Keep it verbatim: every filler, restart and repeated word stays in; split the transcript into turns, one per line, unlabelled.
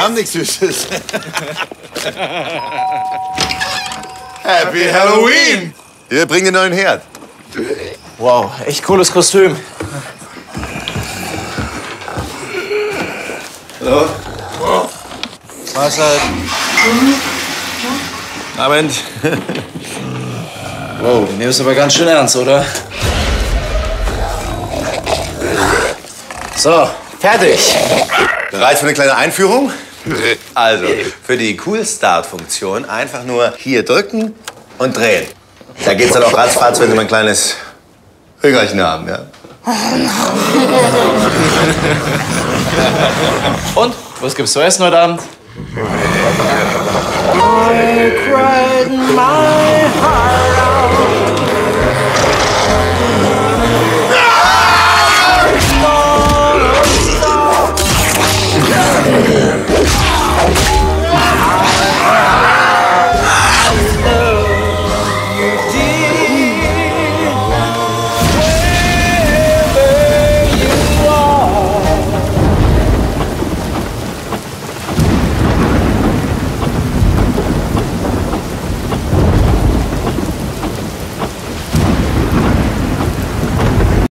haben nichts Süßes. Happy Halloween! Hier, bring den neuen Herd.
Wow, echt cooles Kostüm.
Hallo?
Mahlzeit.
Abend.
Wow, du nimmst aber ganz schön ernst, oder? So, fertig.
Bereit für eine kleine Einführung? Also, für die Cool-Start-Funktion einfach nur hier drücken und drehen. Da geht's dann auch ratzfatz, wenn Sie mal ein kleines Hüngerchen haben, ja?
Und? Was gibt's zu essen heute Abend?
I cried my